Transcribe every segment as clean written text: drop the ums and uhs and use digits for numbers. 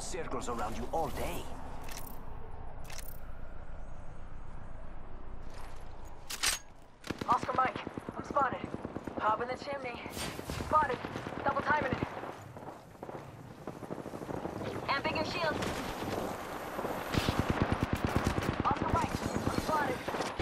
circles around you all day. Oscar Mike, I'm spotted. Hop in the chimney. Spotted. Double timing it. Amping your shield. Oscar Mike, I'm spotted.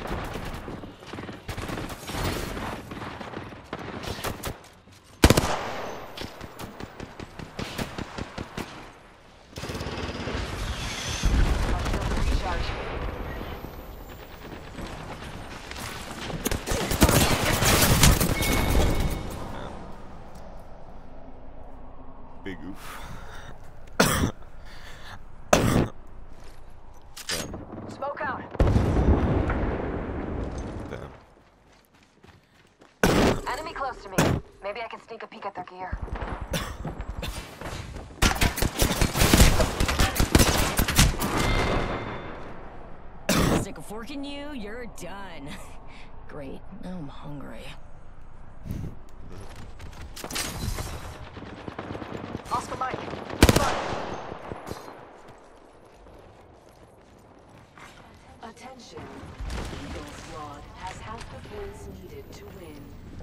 Big oof. Smoke out. Damn. Enemy close to me. Maybe I can sneak a peek at their gear. Stick a fork in you, you're done. Great, now I'm hungry. Oscar Mike, spotted. Attention. Eagle's Squad has half the points needed to win.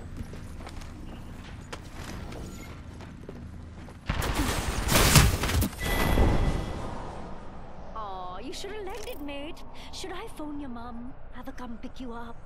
Aw, you should have legged it, mate. Should I phone your mum? Have her come pick you up?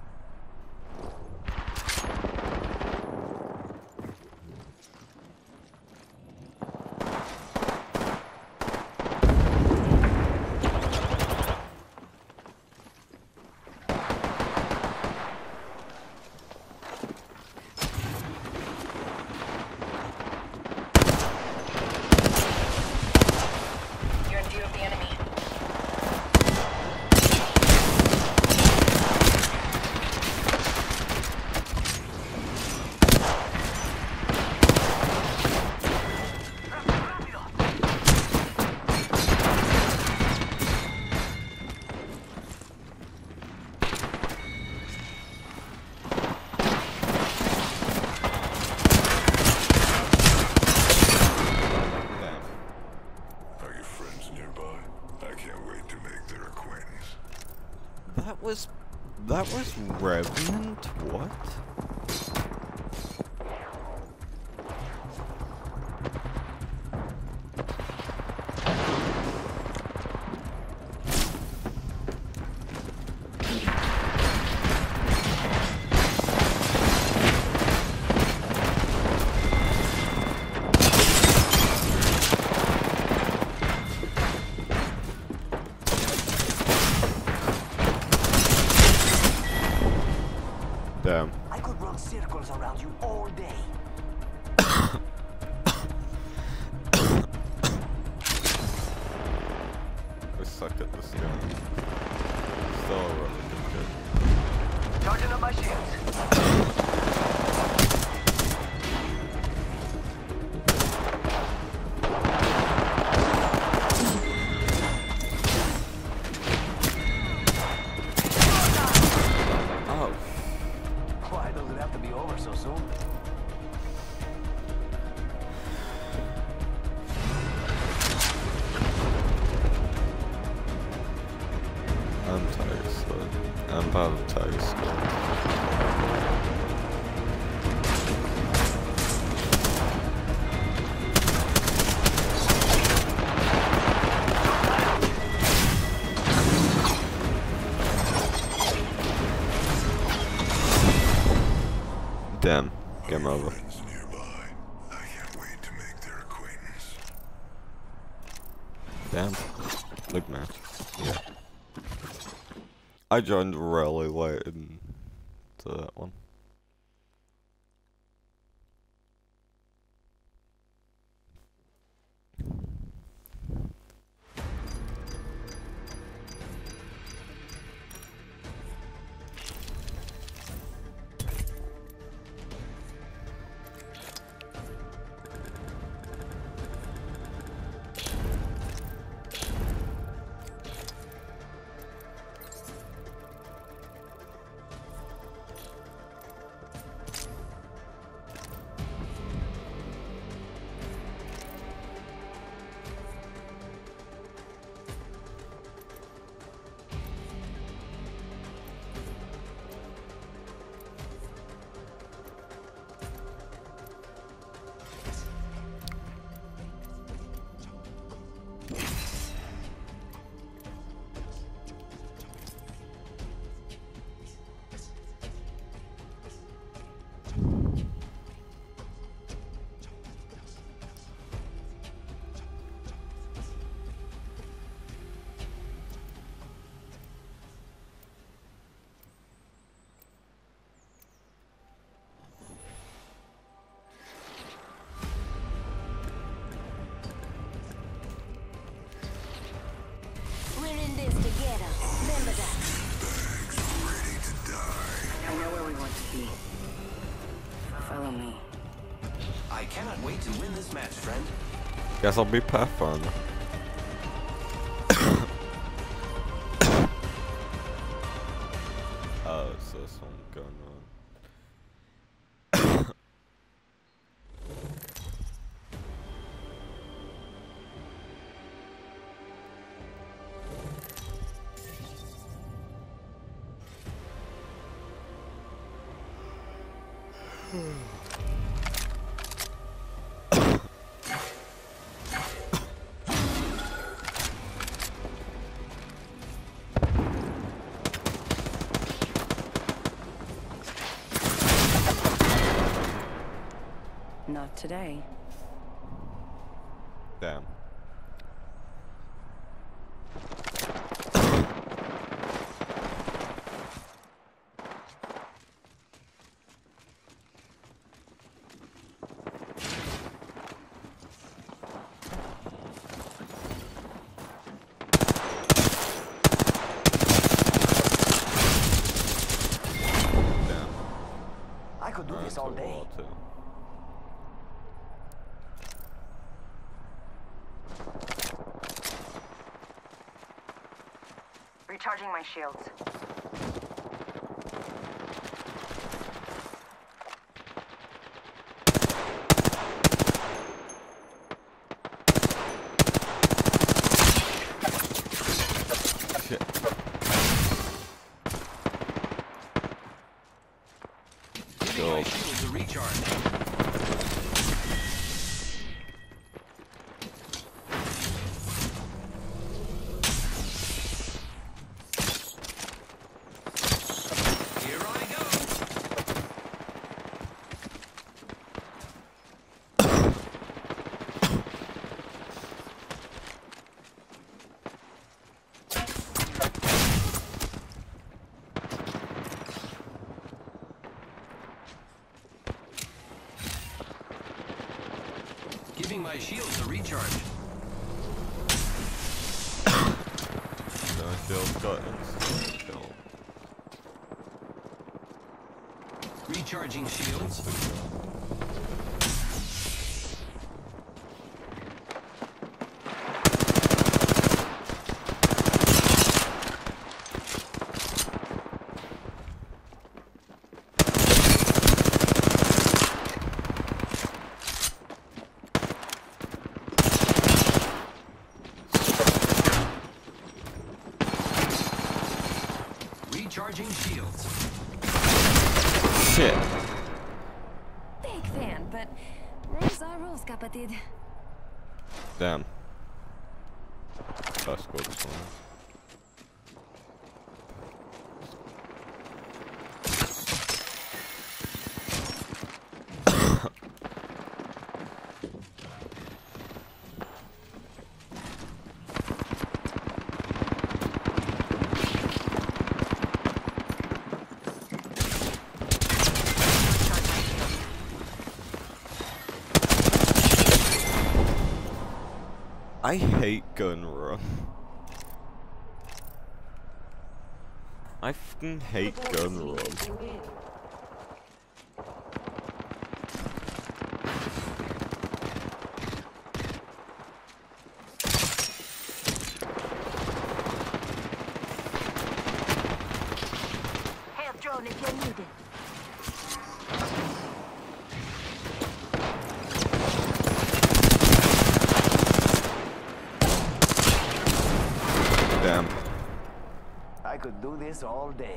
You're in view of the enemy. Damn. Are your friends nearby? I can't wait to make their acquaintance. That was Revenant? What? Damn. I could run circles around you all day. I suck at this gun. Still a relative good. Charging up my shields. Oh, Why does it have to be over so soon? I'm tired still. I'm about tired still. Damn. Game over. Friends nearby. I can't wait to make their acquaintance. Damn. Big match. Yeah. I joined really late into that one. to be. Follow me. I cannot wait to win this match, friend. Guess I'll be Pathfinder. Oh, so there's something going on. Not today. Damn. I could do this all day. Recharging my shields. Shit. Giving my shields a recharge. Giving my shields a recharge. No shield got instant kill. Recharging shields. Recharging shields. Shit. Big fan, but rules are rules, kapatid. Damn. That's good. I hate gun run. I fucking hate gun run. Help drone if you need it. Damn. I could do this all day.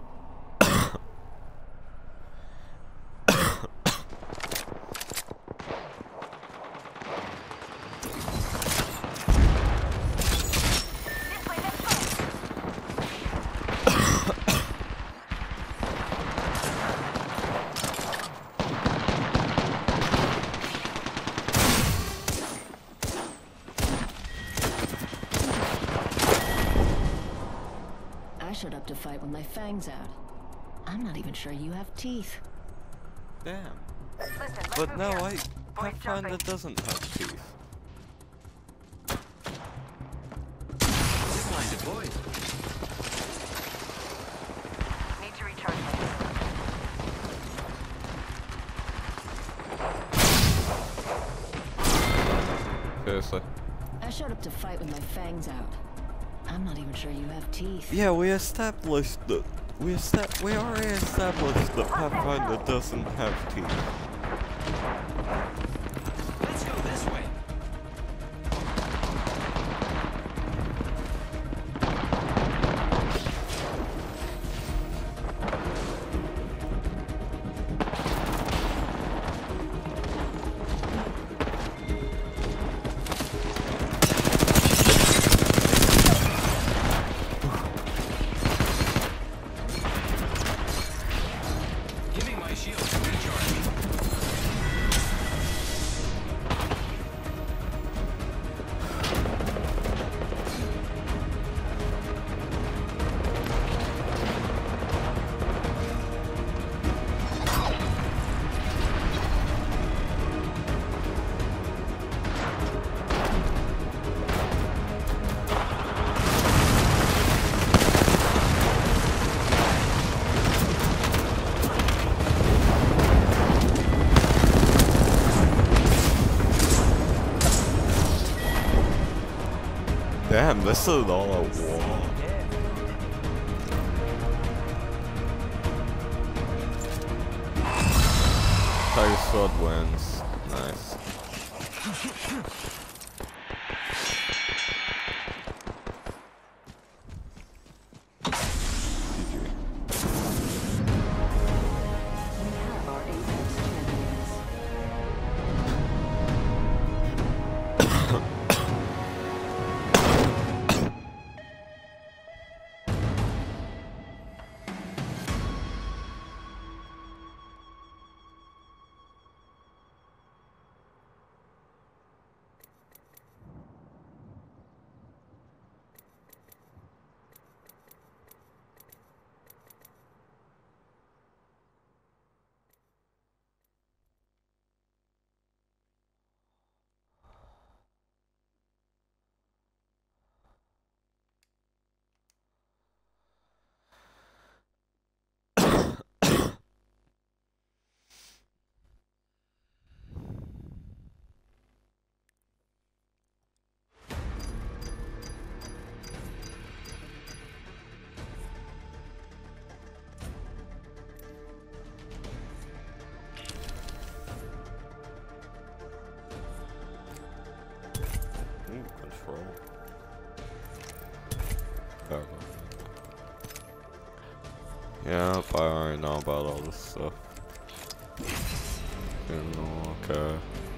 This way, let's go. I showed up to fight with my fangs out. I'm not even sure you have teeth. Damn. Listen, let's But move no, here. I Boys Pathfinder jumping. doesn't have teeth. Zipline deployed. Need to recharge my shields. say? I showed up to fight with my fangs out. I'm not even sure you have teeth. Yeah, we established that. We already established that Pathfinder doesn't have teeth. Let's go this way. Giving my shield to recharge. Damn, this is all a wall. Tiger Sword wins. Nice. We have our Apex champions. Control. Okay. Yeah, I already know about all this stuff. You know, okay.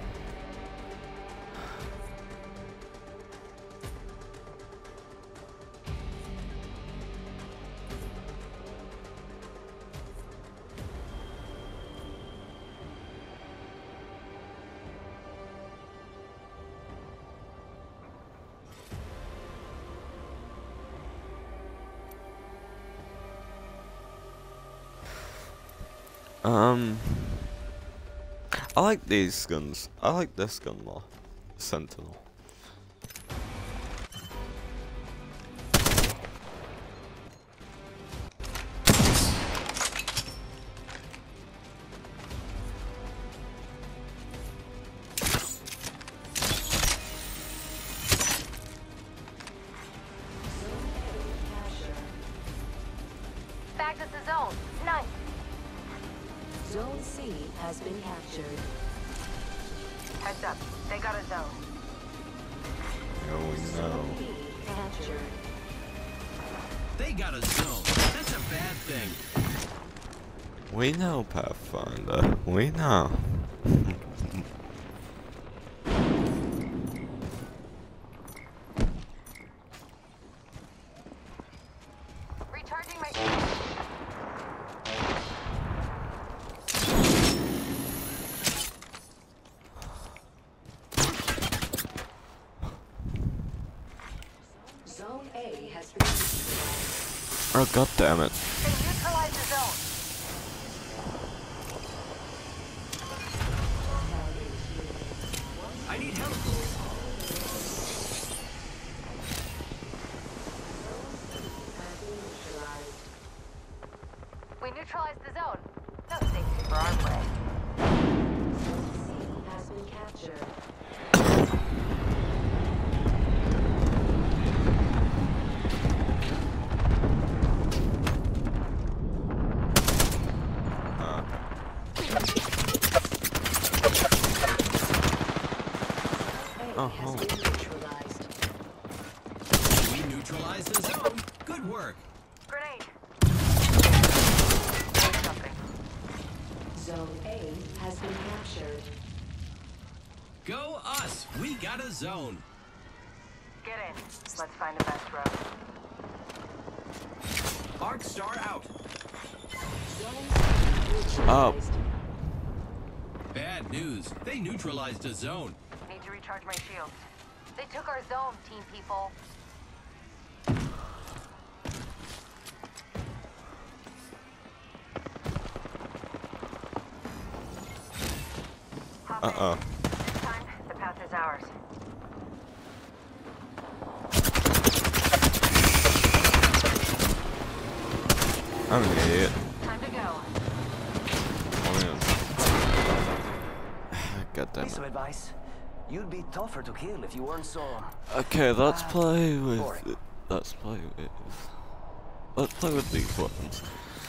I like these guns. I like this gun more. Sentinel. Back to the zone. Nice. Zone C has been captured. Heads up. They got a zone. Yeah, we know. B captured. They got a zone. That's a bad thing. We know, Pathfinder. We know. Recharging my shield. Zone A has been neutralized. Oh, god damn it. They neutralized the zone. I need help. We neutralized the zone. No safety for our prey. Zone C has been captured. Grenade. Something. Zone A has been captured. Go us! We got a zone. Get in. Let's find the best road. Arc Star out. Zone C neutralized. Bad news. They neutralized a zone. Need to recharge my shields. They took our zone, team people. Hop Uh-oh. in. This time, the path is ours. I'm an idiot. Time to go. God damn Piece it. of advice. You'd be tougher to kill if you weren't so... Okay, let's play with... boring. Let's play with these weapons.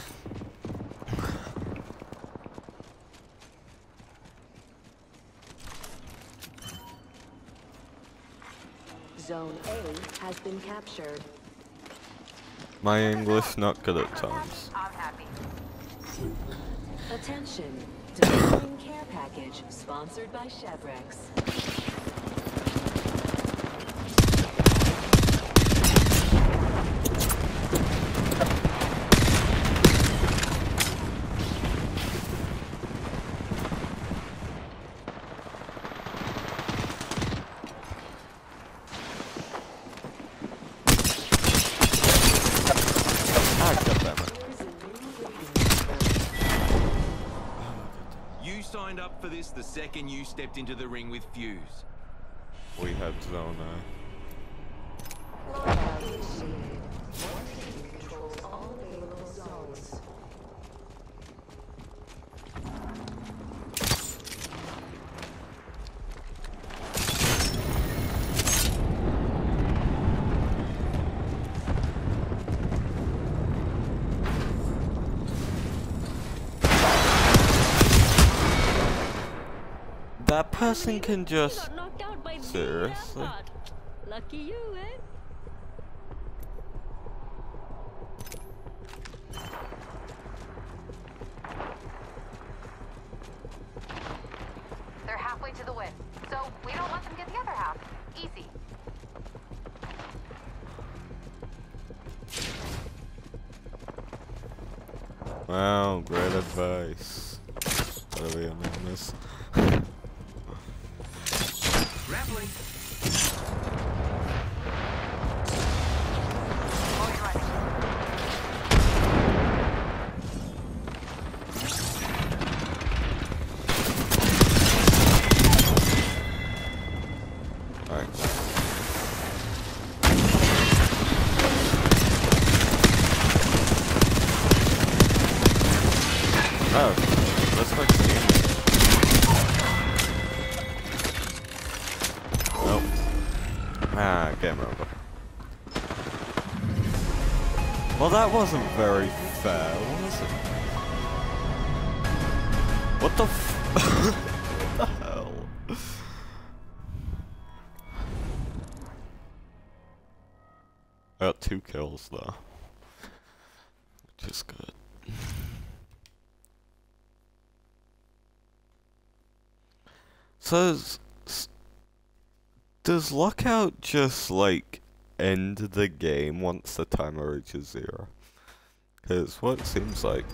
Zone A has been captured. My English not good at times. I'm happy. Attention. Delivering care package sponsored by Chevrex. Ah, God damn it. You signed up for this the second you stepped into the ring with Fuse. We had zone Lockout initiated. One team controls all available zones. That person can just... Got knocked out by Seriously? Rampart. Lucky you, eh? They're halfway to the win, so we don't let them get the other half. Easy. Wow, great advice. Whatever your name is. Grappling. All your right. Alright. Oh, let's fix the game. Nope. Ah, game over. Well, that wasn't very fair, was it? What the what the hell? I got 2 kills though, which is good. So, does Lockout just, like, end the game once the timer reaches 0? Because what it seems like.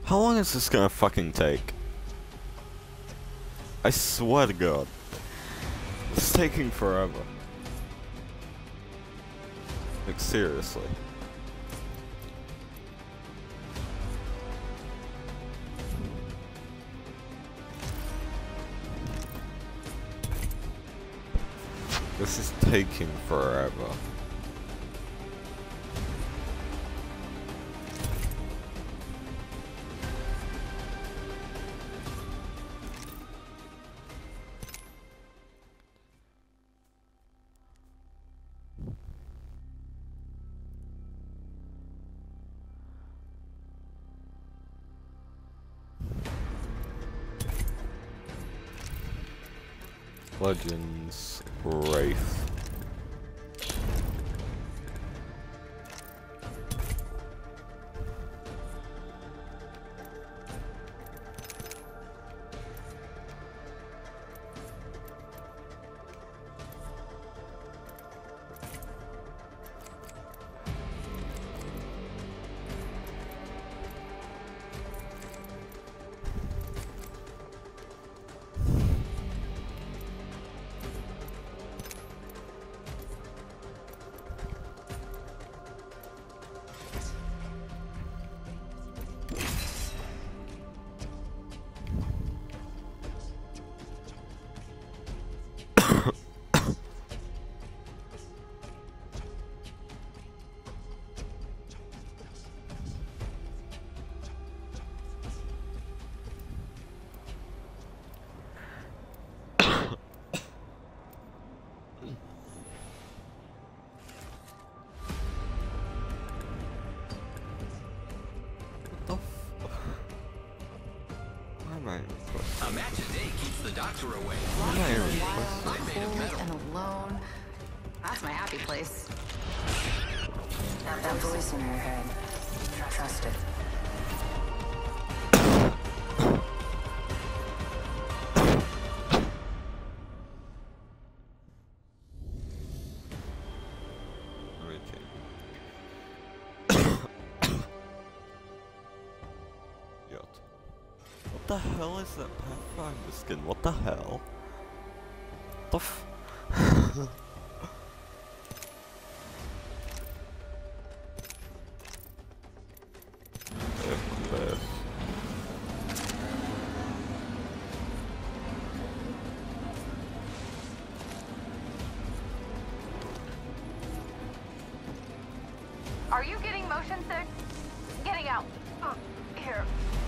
How long is this gonna fucking take? I swear to God. It's taking forever. Like, seriously. This is taking forever. Legends Wraith. A match a day keeps the doctor away. I'm made of metal. And alone. That's my happy place. That voice in your head. Trust it. What the hell is that Pathfinder skin? What the hell? The f- Are you getting motion sick? Getting out. Here.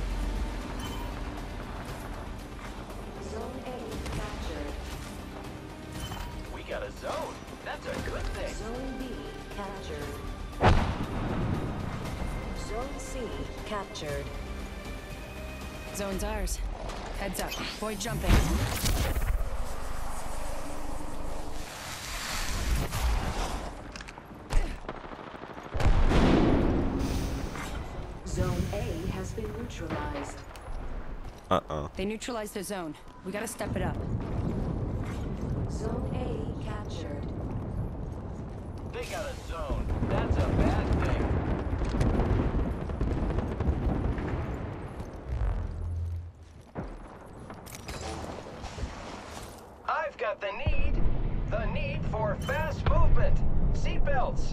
Zone A captured. We got a zone. That's a good thing. Zone B captured. Zone C captured. Zone's ours. Heads up. Void jumping. Zone A has been neutralized. They neutralized the zone. We gotta step it up. Zone A captured. They got a zone. That's a bad thing. I've got the need for fast movement. Seatbelts.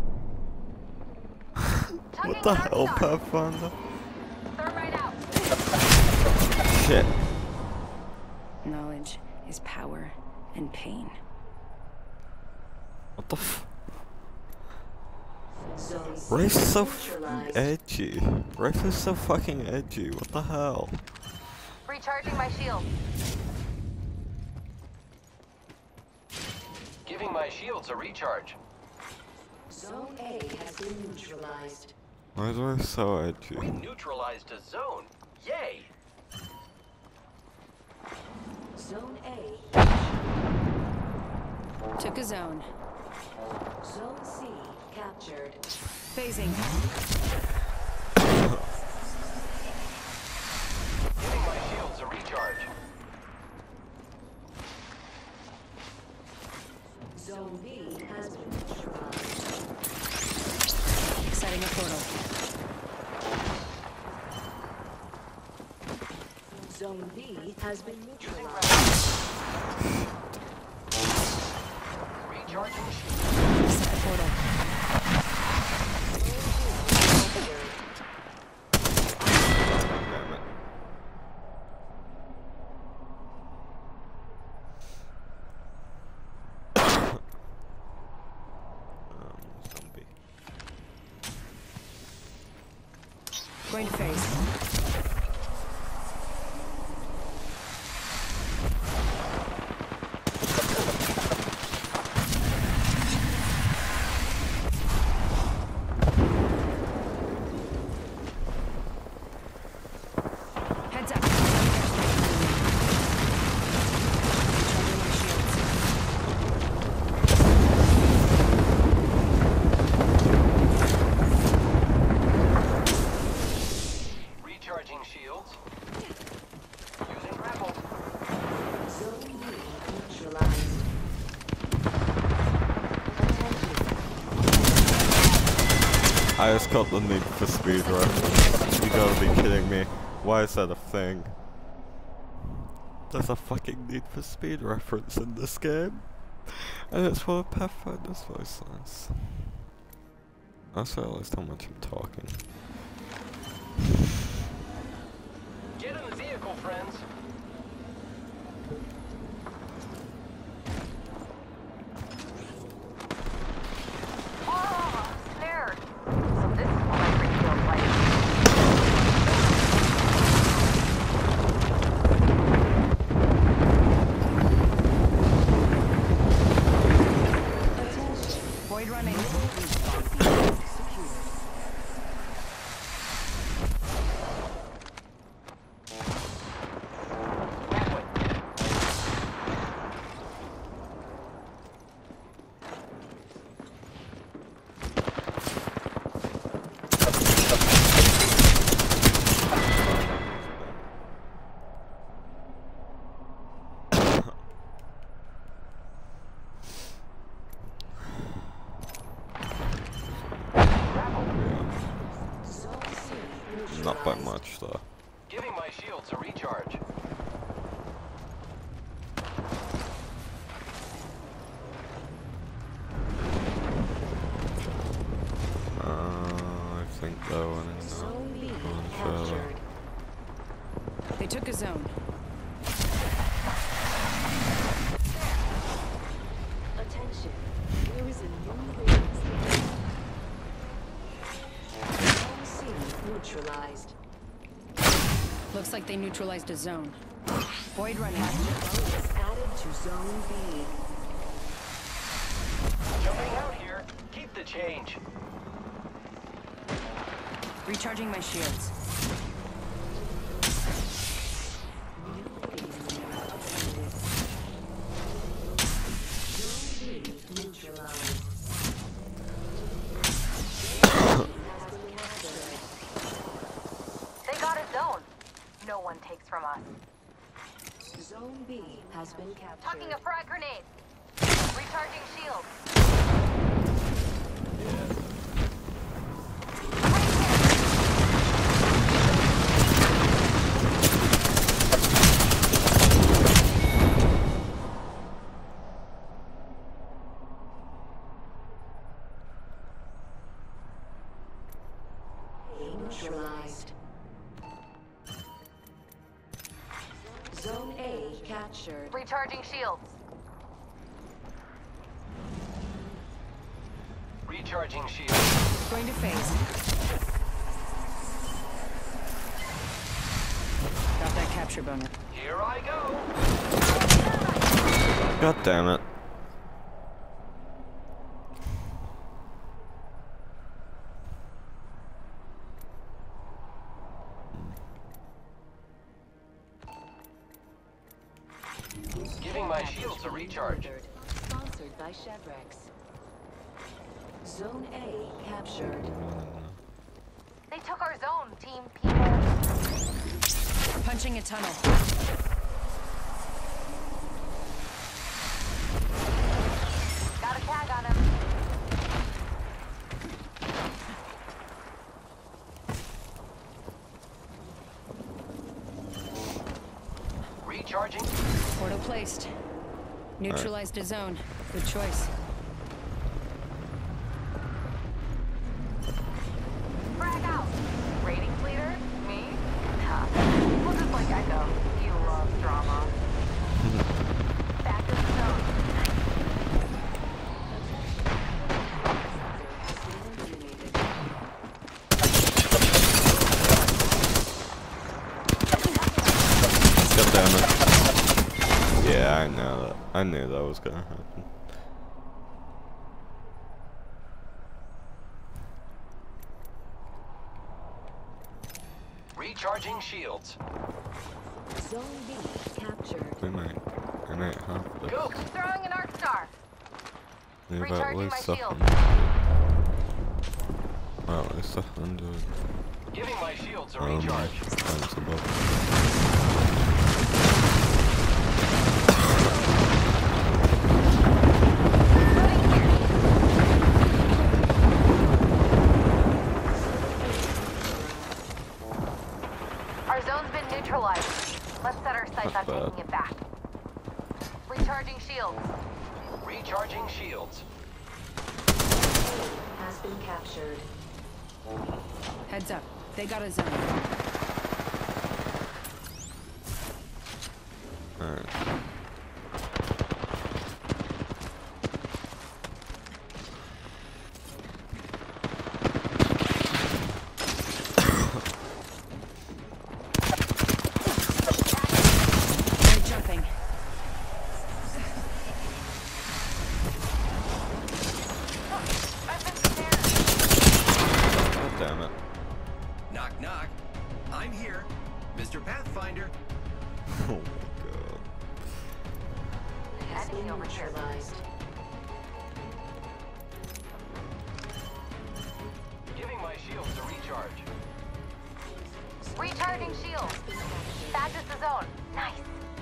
What the hell, Pathfinder? Third right out. Shit. Knowledge is power and pain. What the f- Zone C Wraith is so neutralized. edgy. Wraith is so fucking edgy. What the hell? Recharging my shield. Giving my shields a recharge. Zone A has been neutralized. Why is Wraith so edgy? We neutralized a zone. Yay! Zone A. Took a zone. Zone C captured. Phasing. Giving my shields a recharge. Zone B has been neutralized. Setting a portal. Zone B has been Using neutralized. Recharging shield. Set the portal. Damn it. Zombie. Going to phase. Heads up. Recharging shields. Using grapple. Zone B neutralized. I just got the Need for Speed reference. You gotta be kidding me. Why is that a thing? There's a fucking Need for Speed reference in this game. And it's for Pathfinder's voice lines. I just realized how much I'm talking. Get in the vehicle, friends. Oh, I'm scared. So this is what my ring feels like. Void running. Not by much though. Giving my shields a recharge. I think that one is Zone B not. captured. They took a zone. Attention. There is a new base. Zone C neutralized. Looks like they neutralized a zone. Void running. Bonus added to Zone B. Jumping out here. Keep the change. Recharging my shields. Zone B neutralized. They got a zone. No one takes from us. Zone B has been captured. Tucking a frag grenade. Recharging shield. Neutralized. Zone A captured. Recharging shields. Recharging shield. Going to phase. Got that capture bonus. Here I go. God damn it. Giving my shields a recharge. Sponsored by Chevrex. Zone A captured. They took our zone, team people. Punching a tunnel. Got a tag on him. Recharging. Portal placed. Neutralized a zone. Good choice. Frag out. Ratings leader? Me? Huh. Well, just like Echo. You love drama. Back to the zone. God damn it. Yeah, I know that. I knew that was gonna happen. Recharging shields. Zone B captured. We might have this. Go. Throwing an arc star. Leave at Recharging my least shield. 100. Well, at least 100. Giving my shields a Oh my, recharge. thanks above. Our zone's been neutralized. Let's set our sights on Not bad. taking it back. Recharging shields. Recharging shields. Has been captured. Heads up. They got a zone. Alright. They're jumping. I've been scared. God damn it. Knock, knock. I'm here. Mr. Pathfinder. Oh my god. Enemy over here. Neutralized. Giving my shields a recharge. Recharging shields. That is the zone. Nice.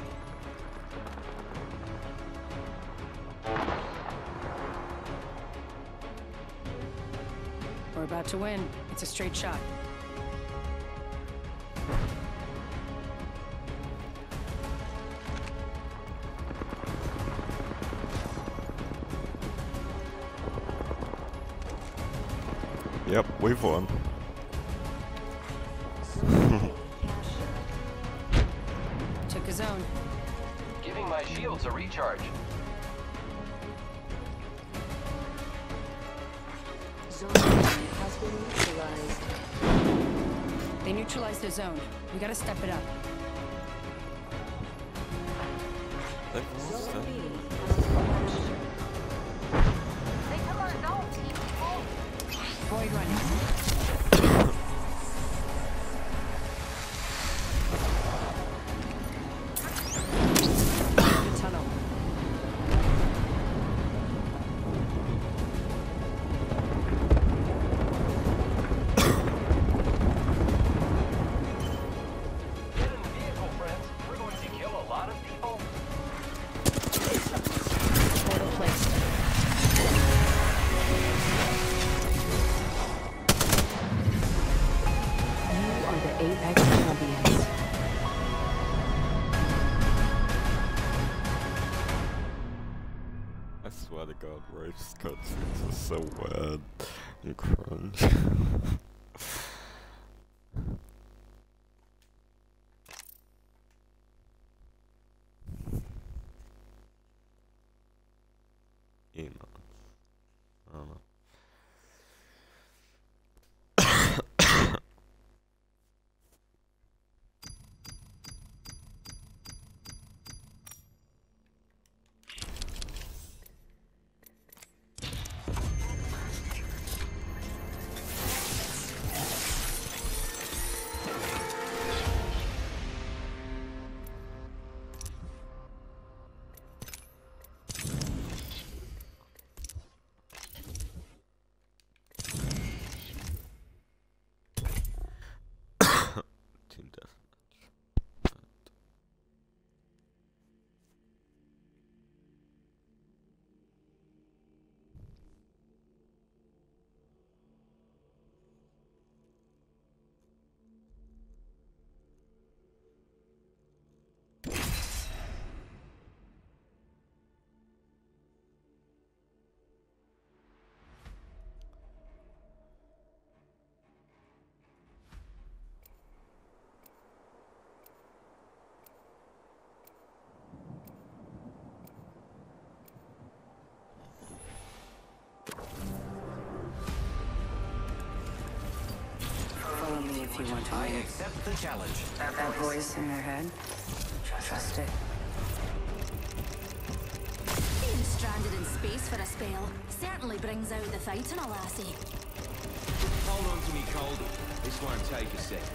We're about to win. It's a straight shot. Yep, we've won. Took a zone. Giving my shields a recharge. Zone B has been neutralized. They neutralized a zone. We gotta step it up. They've lost Zone it. B has been captured. They took our zone, people. Void running. The tunnel. Get in the vehicle, friends. We're going to kill a lot of people. Portal placed. You are the Apex champions. I swear to god, race cutscenes are so weird and cringe. Emo. I don't know. Team deathmatch. you want to I leave. accept the challenge. That voice in their head? Trust it. Being stranded in space for a spell certainly brings out the fight in a lassie. Hold on to me, Calder. This won't take a second.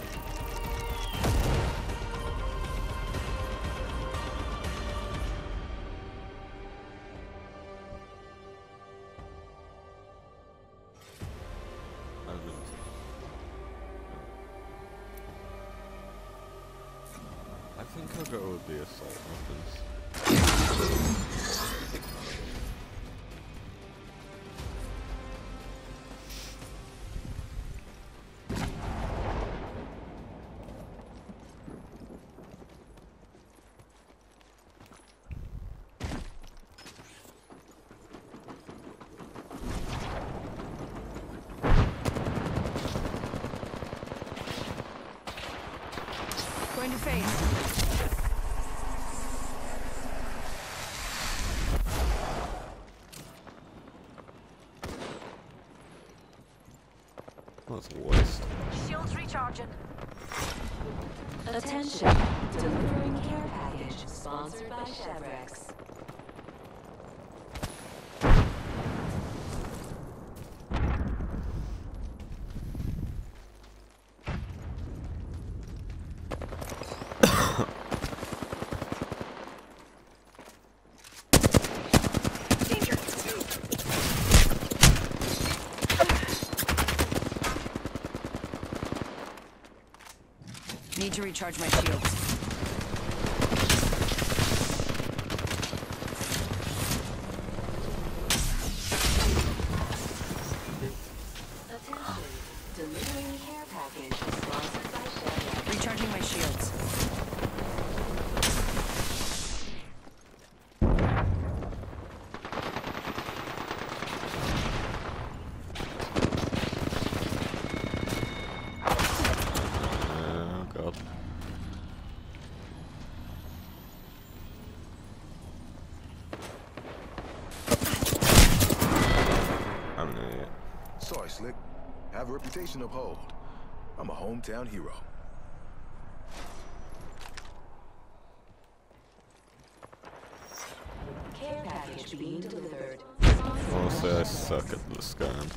I think I'll go with the assault weapons. Going to face. That's a waste. Shields recharging. Attention, delivering care package sponsored by Chevrex. Need to recharge my shields. Attention, delivering care package sponsored by Chevrex. Recharging my shields. Oh god. I'm an idiot. Sorry, Slick. Have a reputation to uphold. I'm a hometown hero. Care package being delivered. Honestly, I suck at this game.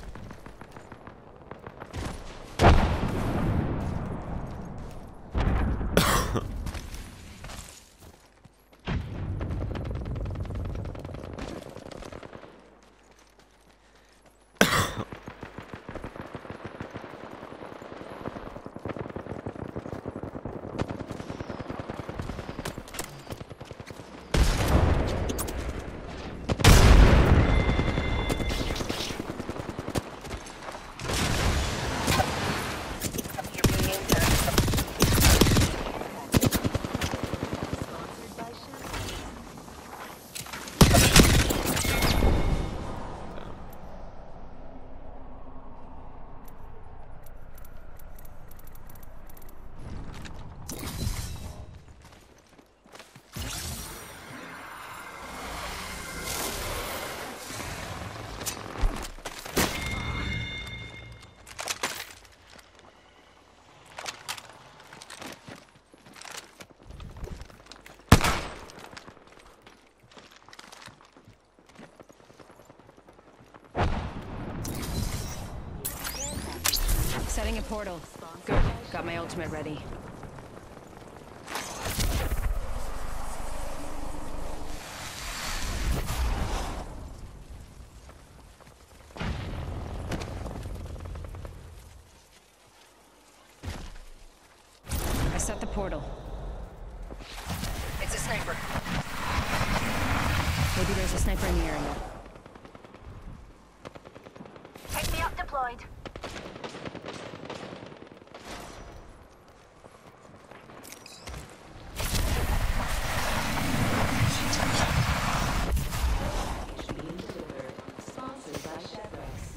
Setting a portal. Good. Got my ultimate ready. I set the portal. It's a sniper. Maybe there's a sniper in the area. Pick me up deployed. Being delivered. Sponsored by Chevrex.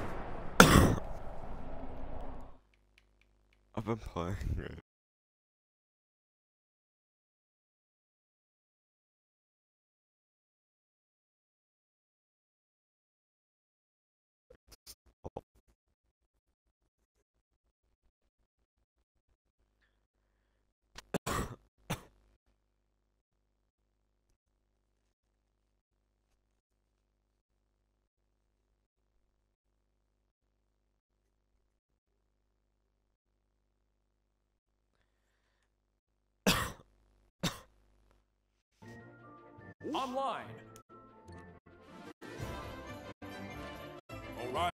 I've been playing it. Online. Orion.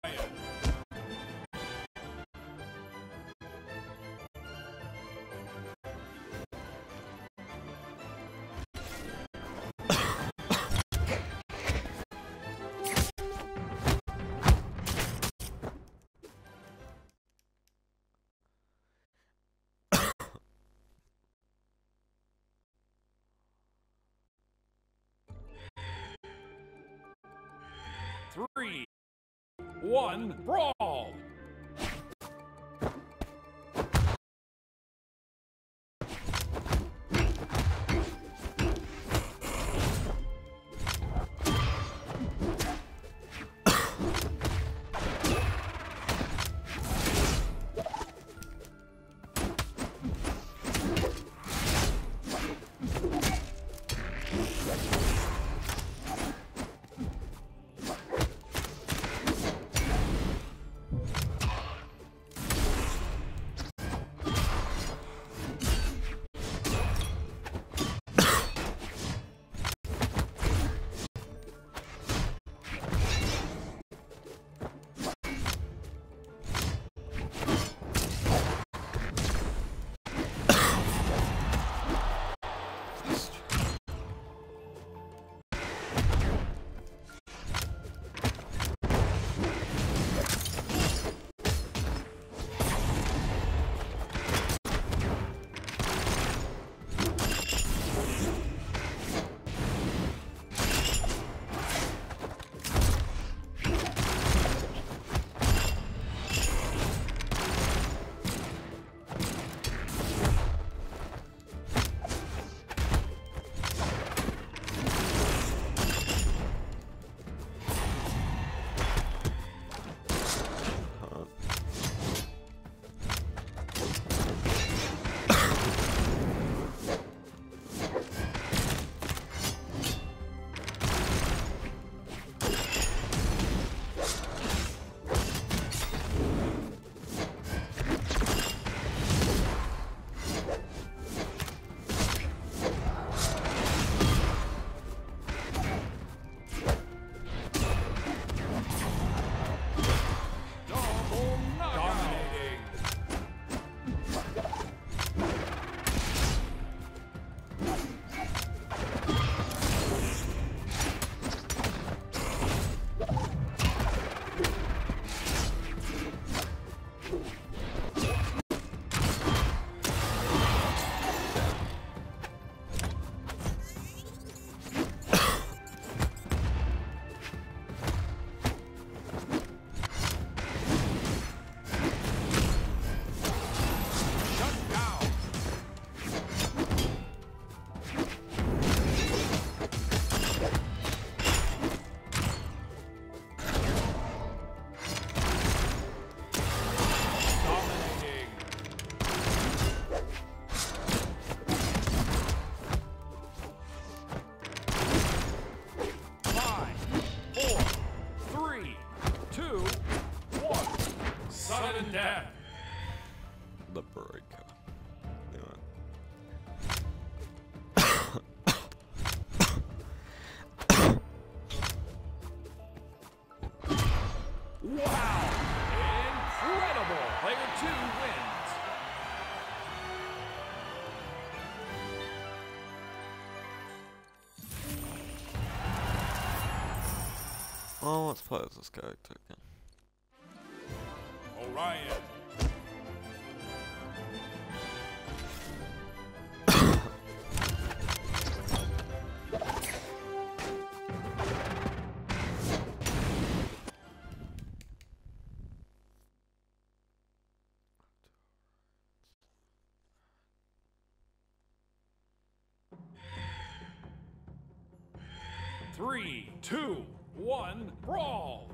Three, 1, brawl! The breaker. Wow! Incredible! Player 2 wins. Oh, let's play as this character again. Orion. Three, 2, 1, brawl!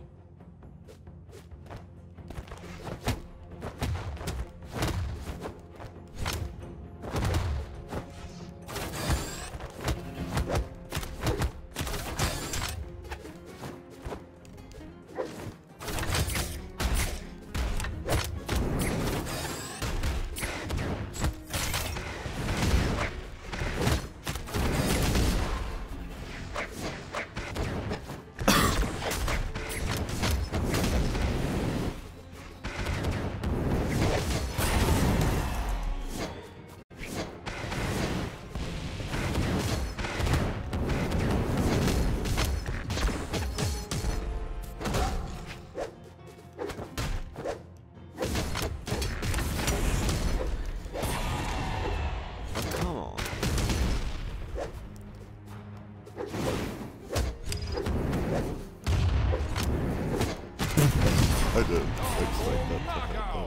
I didn't expect that to happen.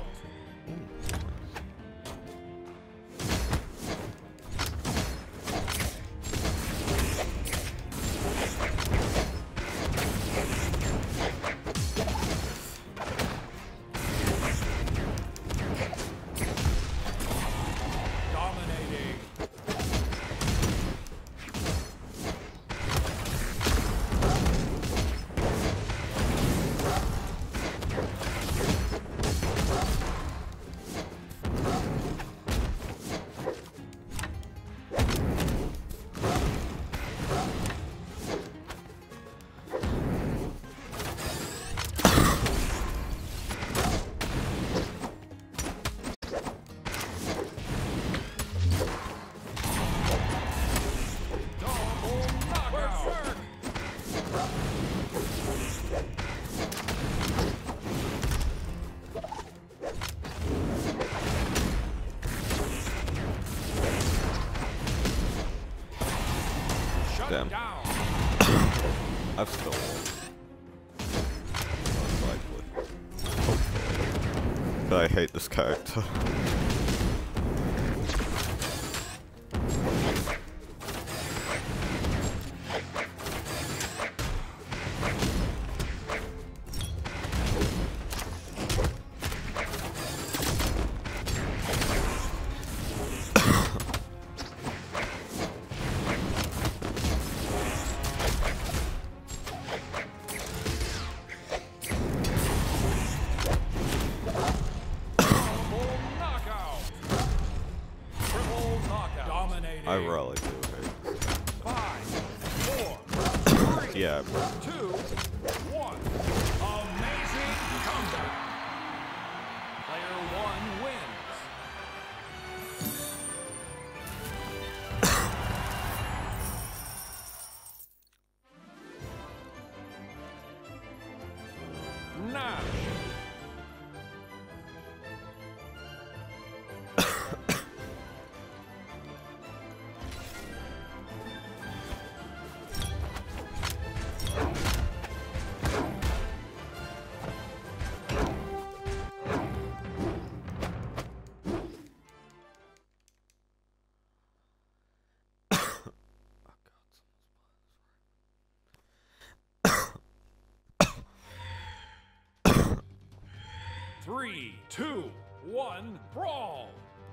Damn. I've still won. Most likely. Hopefully. But I hate this character. I really do hate this. 5, 4, 3, yeah, 2, 1. Amazing comeback. Player 1 wins. Nash. Three, 2, 1, brawl!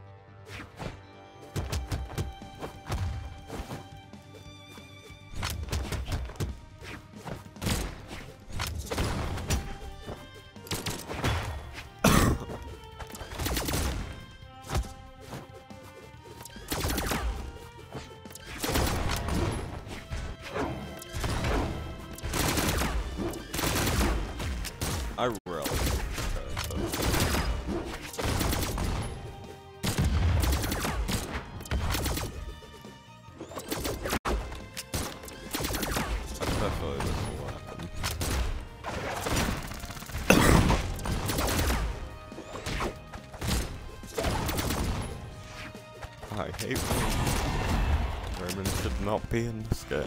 I really especially this weapon. I hate Raymond. Raymond should not be in this game.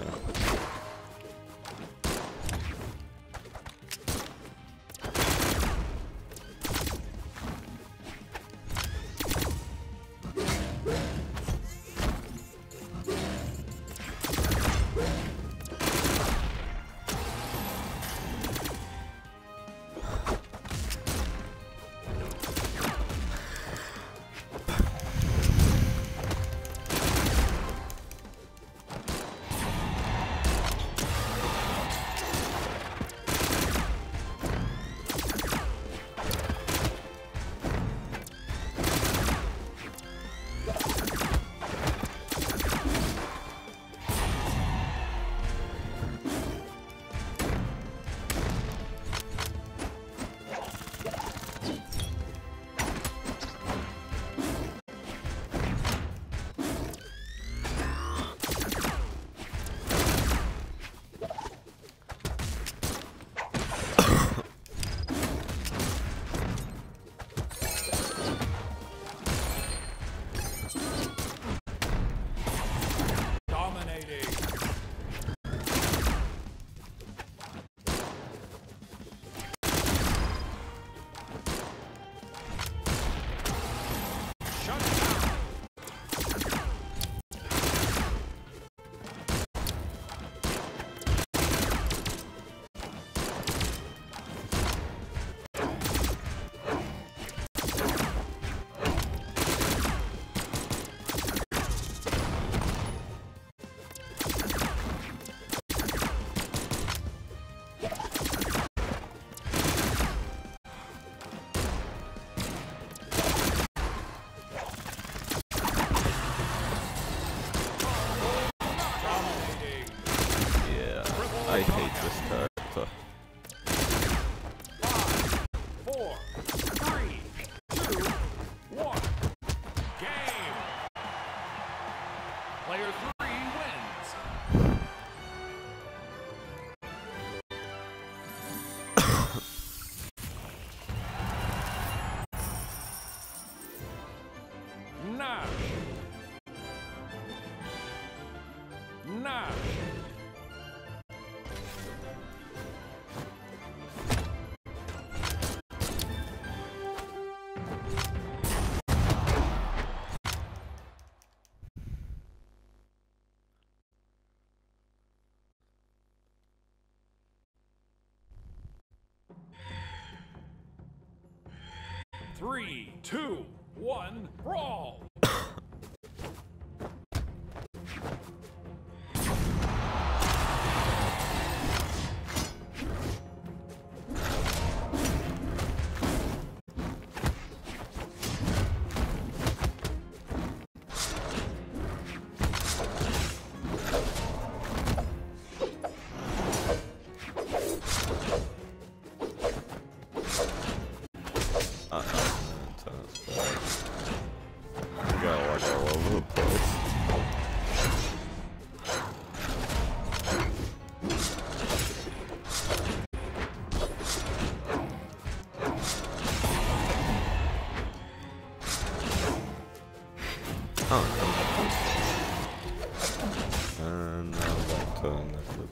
Player 3 wins. Nash. Nash. Three, two, one, brawl! And now back to Netflix.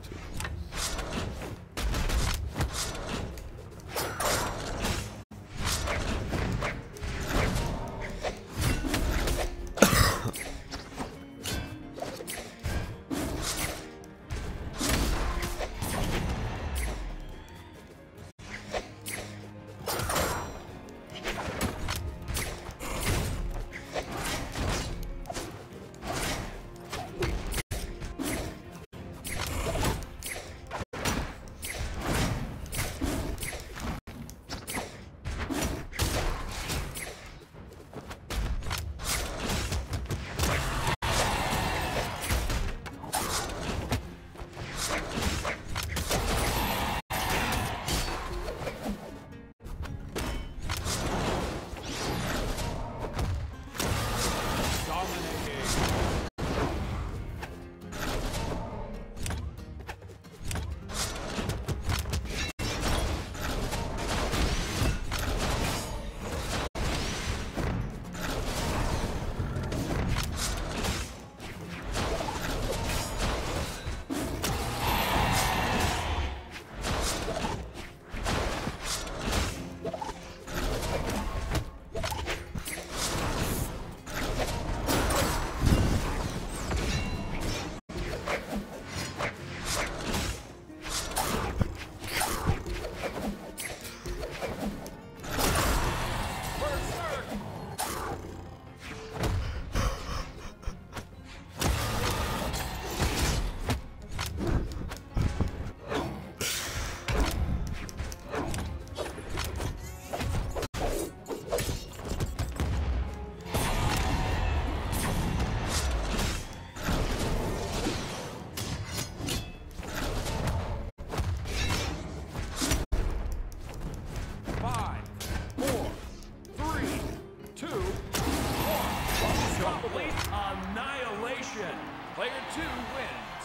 Player 2 wins.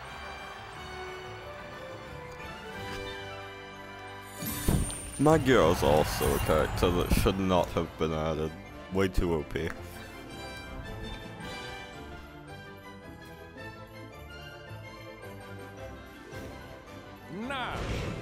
Magyar is also a character that should not have been added. Way too OP. Now.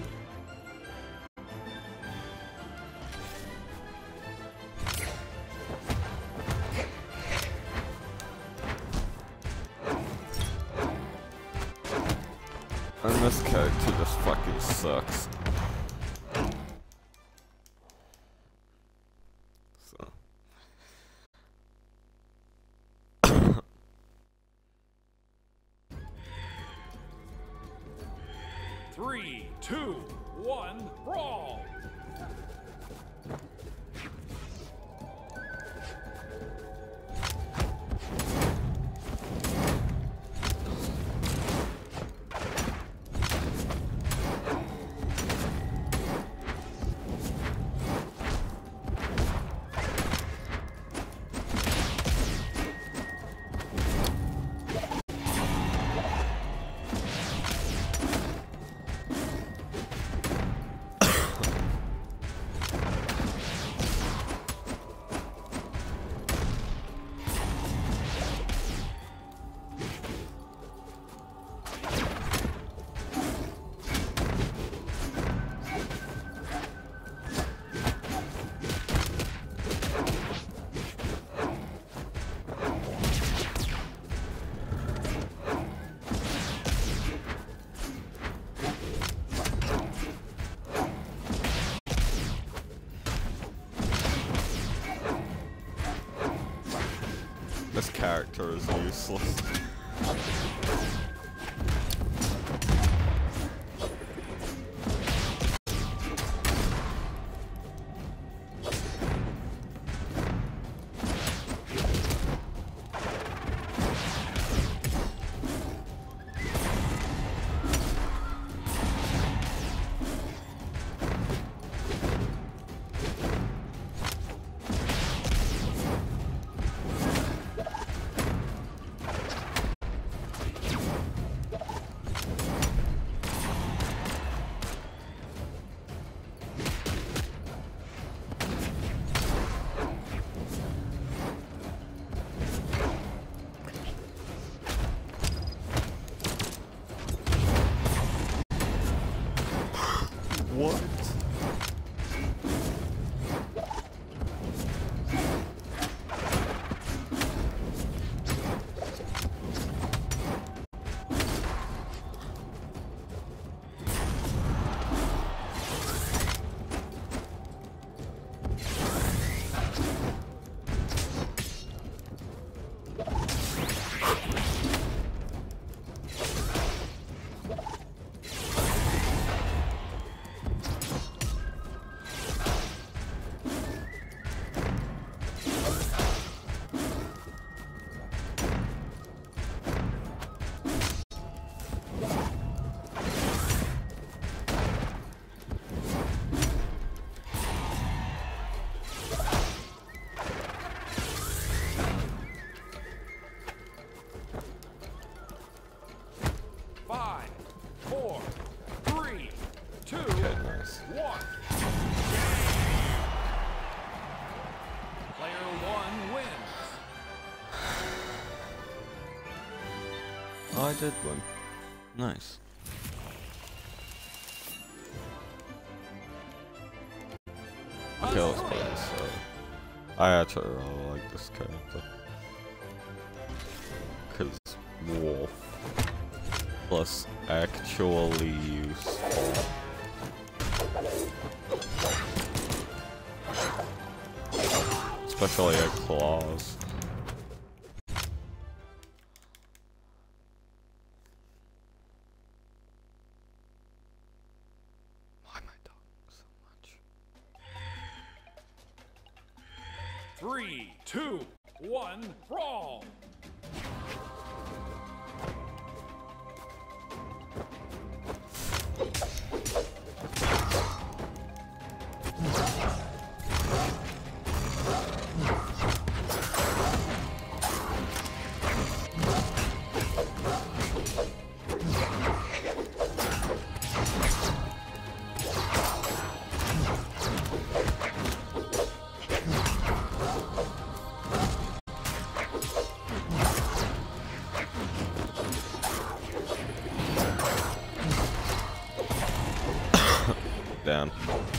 And this character just fucking sucks. So. 3, 2, 1, brawl! This character is useless. What? Oh, I did win. Nice. Okay, let's play this. I actually really like this character. Cause wolf plus actually useful. Especially at claws. Why am I talking so much? 3, 2, 1, brawl! Down.